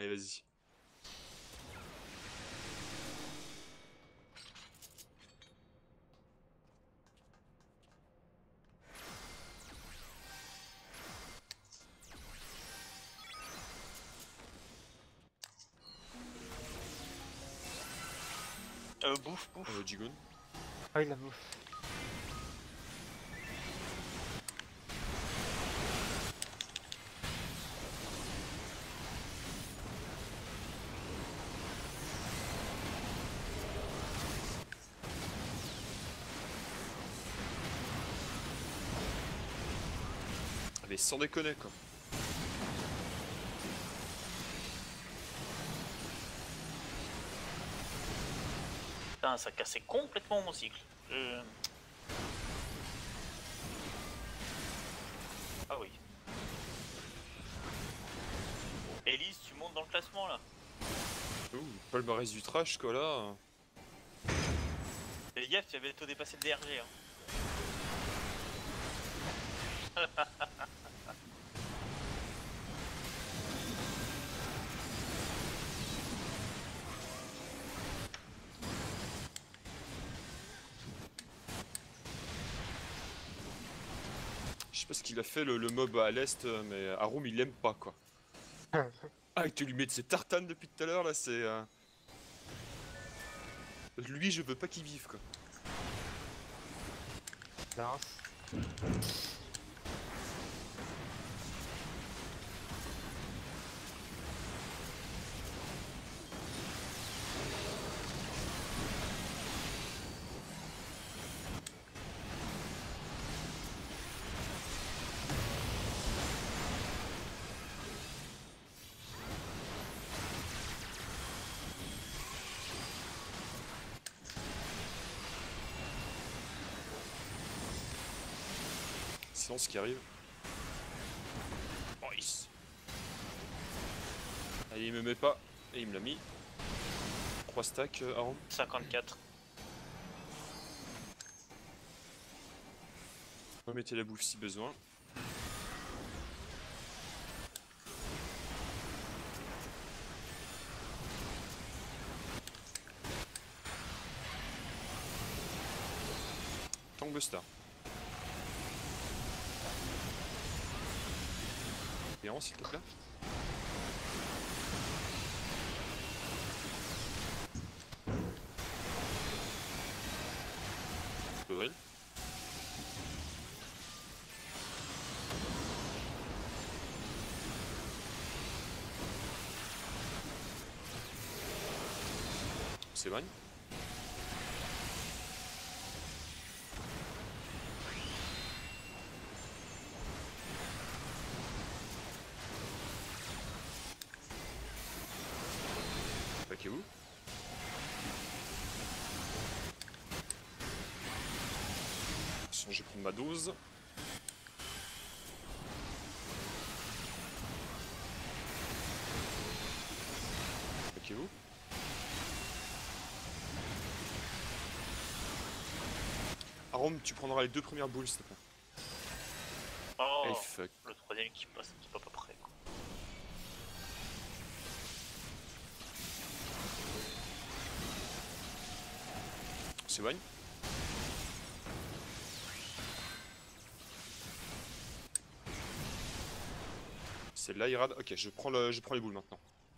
Allez, vas-y. Bouffe. Jigon. Ah, il la bouffe. Mais sans déconner, quoi. Putain, ça cassait complètement mon cycle. Ah oui. Elise, tu montes dans le classement là. Ouh, palmarès du trash, quoi, là. Fais gaffe, tu avais tout dépassé le DRG. Hein. Je sais pas ce qu'il a fait, le mob à l'est, mais Arum, il l'aime pas, quoi. Ah, et tu lui mets de ses tartanes depuis tout à l'heure, là, c'est... Lui, je veux pas qu'il vive, quoi. Mince. Silence qui arrive. Nice. Allez, il me met pas. Et il me l'a mis. 3 stacks, Arum. 54. Remettez la bouffe si besoin. Tankbuster. Péant, s'il te plaît. Le drill. C'est bon. Attaquez-vous. Je vais prendre ma dose. Attaquez-vous. Arum, tu prendras les 2 premières boules, s'il te plaît. Oh, Hey, fuck. le troisième qui passe, qui est pas prêt quoi. C'est bon. C'est là, Irad. Ok, je prends les boules maintenant.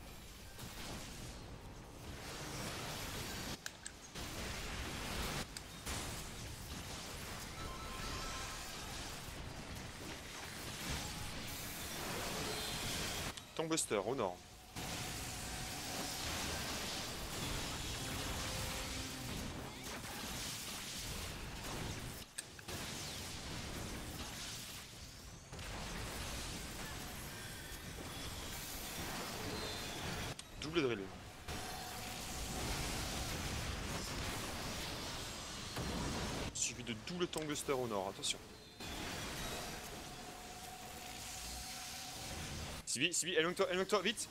Tankbuster au nord. Double drill. Suivi de double Tankbuster au nord, attention. Sibi, éloigne-toi, vite.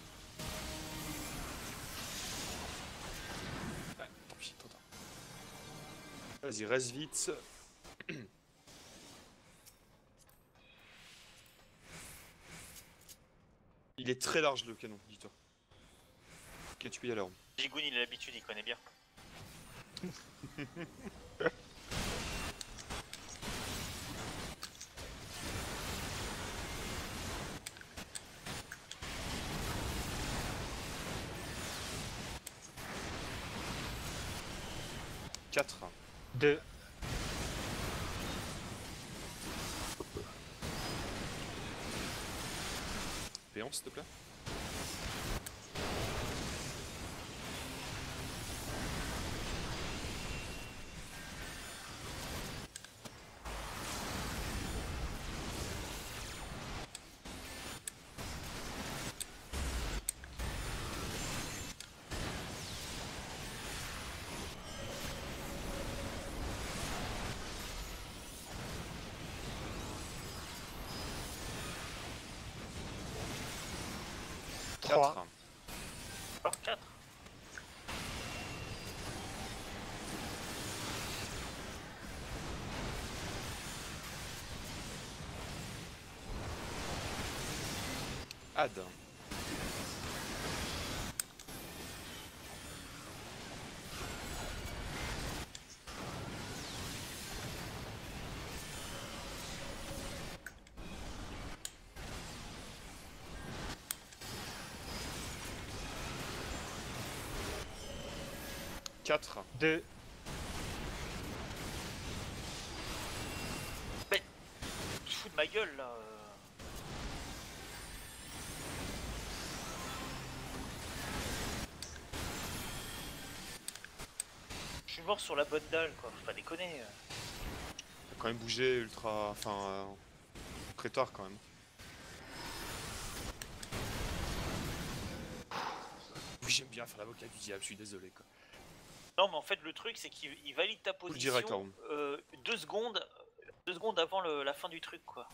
Ah, tant pis, trop tard. Vas-y, reste vite. Il est très large le canon, dis-toi. Ok, tu peux y aller. Arum. Jigoun, il a l'habitude, il connaît bien. Quatre. 2. P11 s'il te plaît. Trois. 4. Encore 4. Add. Quatre. 2. Mais tu te fous de ma gueule là. Je suis mort sur la bonne dalle quoi, faut pas déconner. T'as quand même bougé ultra. Enfin. Très tard quand même. Oui, j'aime bien faire l'avocat du diable, je suis désolé quoi. Non mais en fait le truc c'est qu'il valide ta le direct, position Arum. 2 secondes, 2 secondes avant la fin du truc quoi.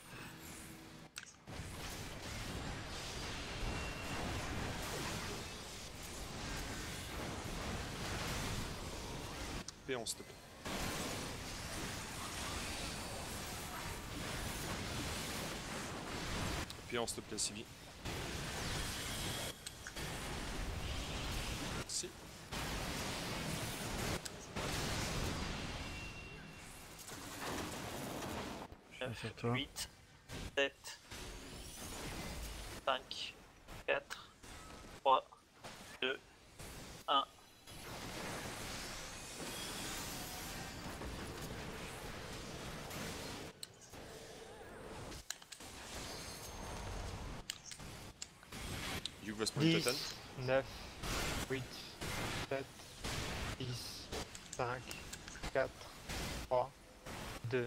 P11 s'il te plaît. P11 s'il te plaît, Sylvie. Merci. Sur toi. 8, 7, 5, 4, 3, 2, 1. You vas point 10. total. 9. 8. 7. 6. 5. 4. 3. 2.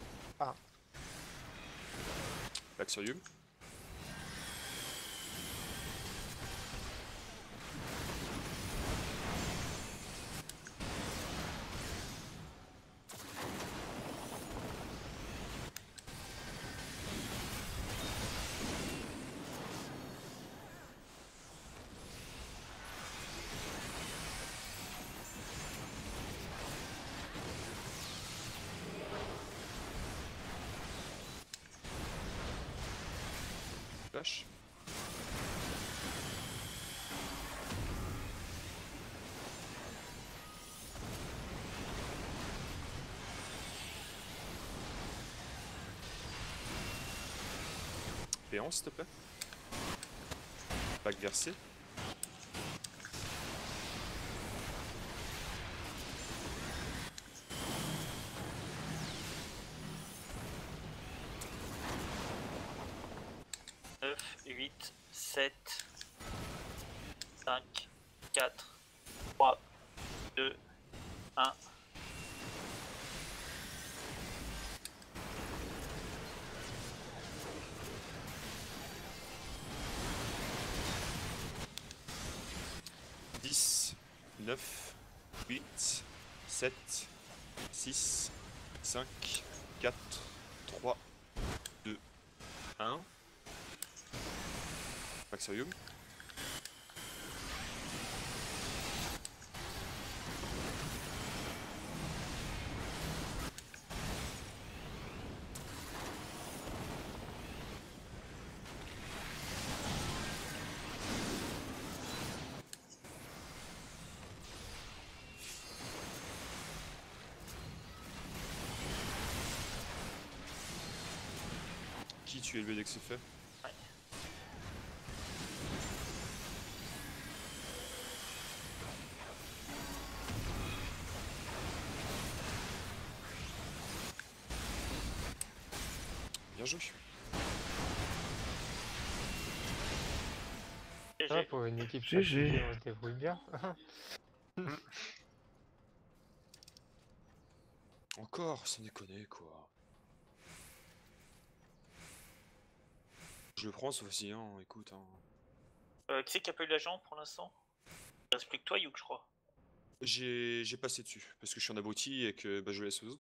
Back sur Yum. Flash. P11 s'il te plaît. Back versé. Neuf, 8, 7, 5, 4, 3, 2, 1. Dix, 9, 8, 7, 6, 5, 4, 3, 2, 1. Back sur Yum. tu es élevé dès que c'est fait. Ouais. Bien joué. Ça va, GG. pour une équipe GG. fatiguée, on se débrouille bien. Encore, sans déconner quoi. Je le prends ce fois-ci, hein, écoute. Hein. Qui c'est qui a pas eu l'agent pour l'instant? Il reste plus que toi, Youk, je crois. J'ai passé dessus, parce que je suis un abruti et que bah, je laisse aux autres.